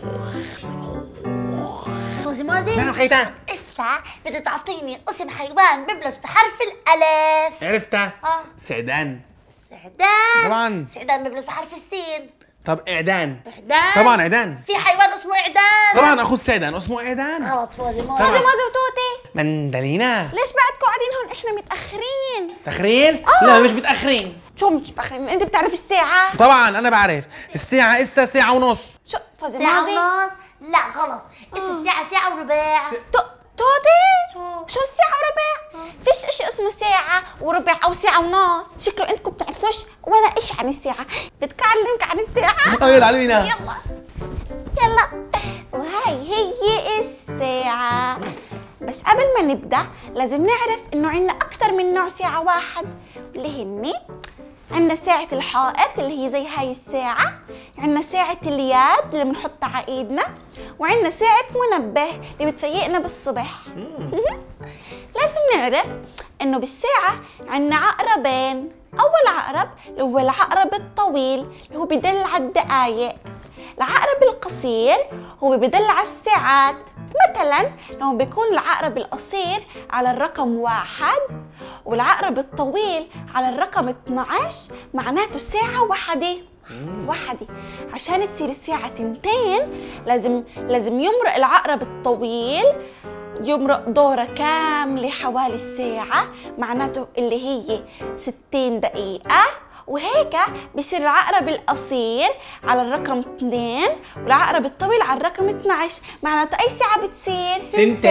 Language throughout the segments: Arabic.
موزي موزي. نعم خيتان. اسا بدي تعطيني اسم حيوان ببلش بحرف الألف. عرفتها؟ سعدان. سعدان. طبعا. سعدان ببلش بحرف السين. طب إعدان. إعدان. طبعا إعدان. في حيوان اسمه إعدان. طبعا أخو السعدان اسمه إعدان. غلط فوزي موزي. فوزي موزي وتوتي. مندلينا. ليش بعدكم قاعدين هون؟ احنا متأخرين. تأخرين؟ لا مش متأخرين. شو مش متأخرين؟ انت بتعرف الساعة؟ طبعا أنا بعرف، الساعة إسا ساعة ونص. شو فوزي ساعة موزي؟ ونص؟ لا غلط، الساعة ساعة وربع. توتي؟ شو؟ شو الساعة وربع؟ فيش اشي اسمه ساعة وربع او ساعة ونص، شكله انتكم بتعرفوش ولا اشي عن الساعة، بدك اعلمك عن الساعة؟ يلا علمينا. يلا يلا، وهي هي الساعة. بس قبل ما نبدأ لازم نعرف انه عنا اكثر من نوع ساعة واحد، واللي هني عنا ساعة الحائط اللي هي زي هاي الساعة، عنا ساعة اليد اللي بنحطها على ايدنا، وعنا ساعة منبه اللي بتفيقنا بالصبح. لازم نعرف انه بالساعة عنا عقربين. اول عقرب اللي هو العقرب الطويل اللي هو بدل على الدقايق، العقرب القصير هو بدل على الساعات. مثلا لو بيكون العقرب القصير على الرقم 1 والعقرب الطويل على الرقم 12 معناته ساعة واحدة. عشان تصير الساعة 2 لازم يمرق العقرب الطويل، يمرق دورة كاملة حوالي الساعة، معناته اللي هي 60 دقيقة. وهيك بصير العقرب القصير على الرقم 2 والعقرب الطويل على الرقم 12، معناته أي ساعة بتصير؟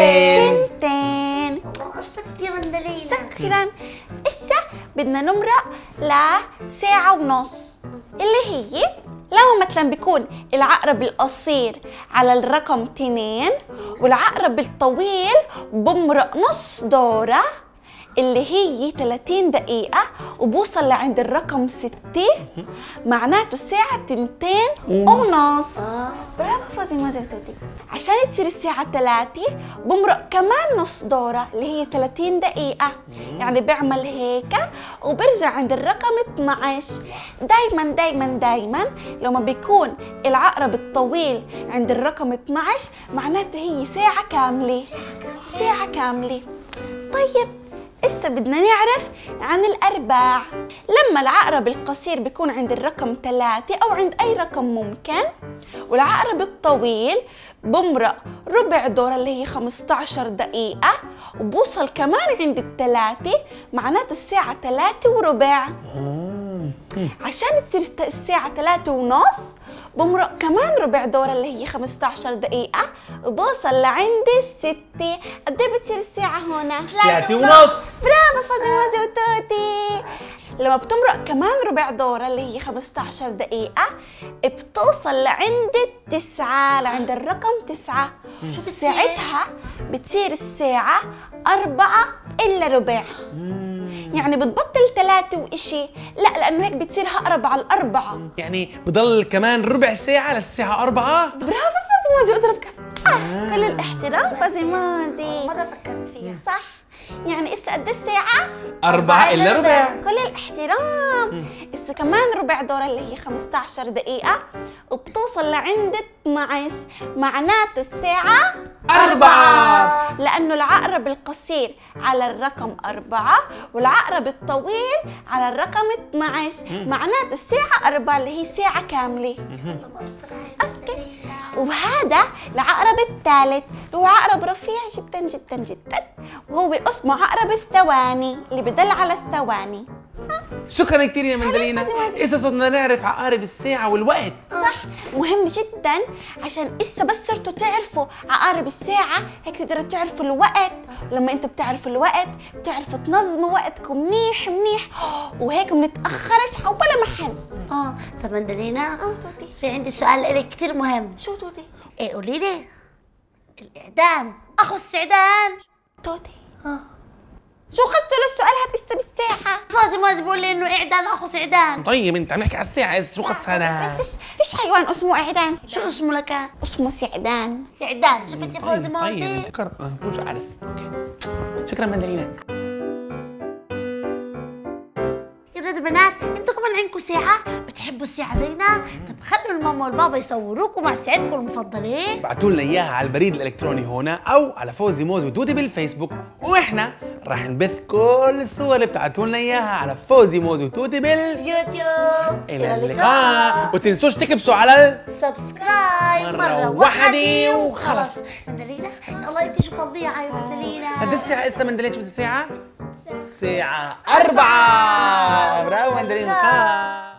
2. قصتك يا مندلينا. شكرا. إسا بدنا نمرق لساعة ونص، اللي هي لو مثلا بيكون العقرب القصير على الرقم 2 والعقرب الطويل بمرق نص دورة اللي هي 30 دقيقة وبوصل لعند الرقم 6، معناته الساعة 2:30. برافو فوزي موزي وتوتي. عشان تصير الساعة 3 بمرق كمان نص دورة اللي هي 30 دقيقة، يعني بيعمل هيك وبرجع عند الرقم 12. دايما لما بيكون العقرب الطويل عند الرقم 12 معناته هي ساعة كاملة. طيب إسا بدنا نعرف عن الأرباع. لما العقرب القصير بيكون عند الرقم 3 أو عند أي رقم ممكن، والعقرب الطويل بمرق ربع دورة اللي هي 15 دقيقة وبوصل كمان عند 3، معناته الساعة 3:15. عشان تصير الساعة 3:30 بمرق كمان ربع دورة اللي هي 15 دقيقة وبوصل لعند 6. قد ايه بتصير الساعة هنا؟ 3:30. برافو فوزي موزي وتوتي. لما بتمرق كمان ربع دورة اللي هي 15 دقيقة بتوصل لعند 9، لعند الرقم 9. شو بتصير؟ ساعتها بتصير الساعة 4:15. يعني بتبطل 3 وإشي، لا لأنه هيك بتصير أقرب على 4. يعني بضل كمان ربع ساعة للساعة 4. برافو فوزي موزي، اضرب كف. كل الاحترام فوزي موزي. مرة فكرت فيها. صح. يعني إسا قد الساعة؟ 4:15. كل الاحترام. إسا كمان ربع دورة اللي هي 15 دقيقة وبتوصل لعند 12، معناته الساعة 4. لأنه العقرب القصير على الرقم 4 والعقرب الطويل على الرقم 12، معناته الساعة 4 اللي هي ساعة كاملة. أوكي. وهذا العقرب الثالث اللي هو عقرب رفيع جدا وهو اسمه عقرب الثواني اللي بدل على الثواني. شكرا كثير يا مندلينا. إذا صرنا نعرف عقارب الساعة والوقت. صح، مهم جدا عشان إسا بس صرتوا تعرفوا عقارب الساعة هيك تقدروا تعرفوا الوقت. لما انتوا بتعرفوا الوقت بتعرفوا تنظموا وقتكم منيح وهيك منتأخرش على ولا محل. طب مندلينا توتي، في عندي سؤال لك كثير مهم. شو توتي؟ ايه قولي لي، الإعدام أخو السعدان. توتي شو قصته للسؤال هاد إسا بالساعة؟ فوزي موزي بيقول لي إنه إعدان أخو سعدان. طيب انت عم نحكي على الساعة، شو قص هذا؟ فيش حيوان اسمه إعدان. شو اسمه لكان؟ اسمه سعدان. سعدان. شفت يا فوزي طيب موزي؟ انت مش عارف. اوكي شكرا مندلينا. يا ولاد وبنات انتوا كمان عندكم ساعة؟ بتحبوا الساعة زينا؟ طب خلوا الماما والبابا يصوروكم مع ساعتكم المفضلين. ابعتوا لنا اياها على البريد الالكتروني هنا او على فوزي موز وتوتي بالفيسبوك، واحنا راح نبث كل الصور اللي بتبعتوا لنا اياها على فوزي موز وتوتي يوتيوب. الى اللقاء. وتنسوش تكبسوا على سبسكرايب مرة واحدة وخلص. مندلينا الله يدي شو فظيعة يا مندلينا. قد الساعة اسا مندلين؟ شو الساعة؟ الساعة 4. برافو مندلين.